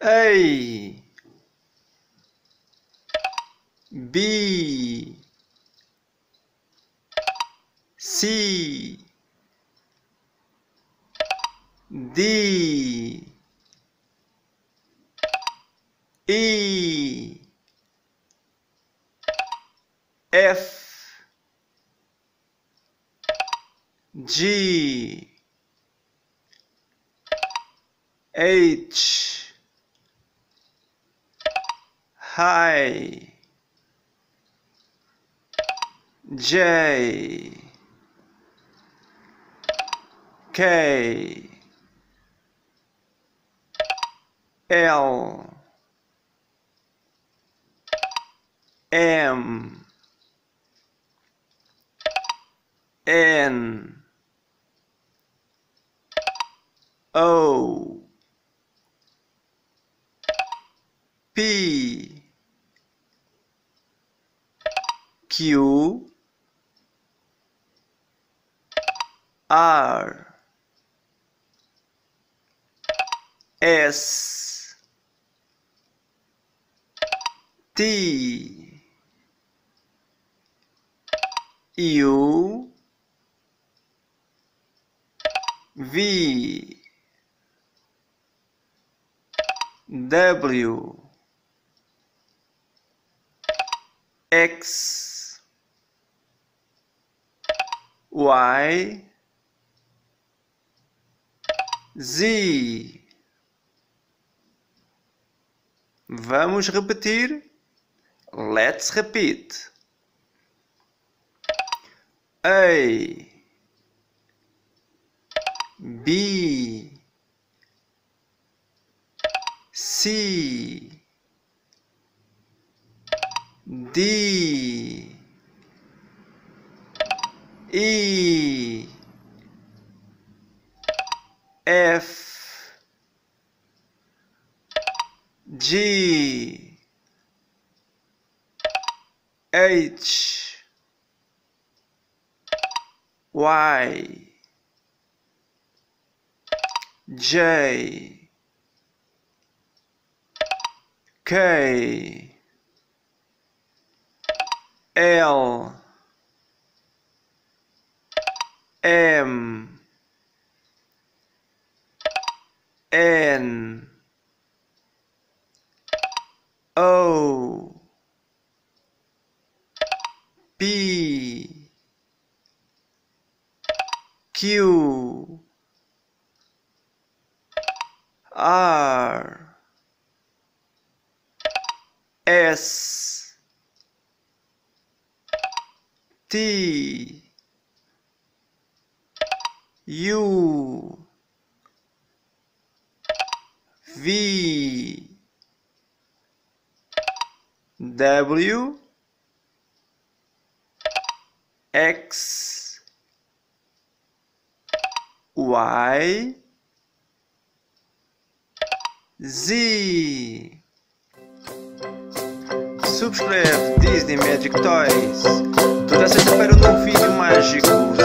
A, B, C, D, E, F, G, H, I, J, K, L, M, N, O, P, Q, R, S, T, U, V, W, X, Y, Z. Vamos repetir. Let's repeat. A, B, C, D, E, F, G, H, Y, J, K, L, M, N, O, P, Q, R, S, T, U, V, W, X, Y, Z. Subscreve Disney Magic Toys. Toda sexta-feira um novo vídeo mágico.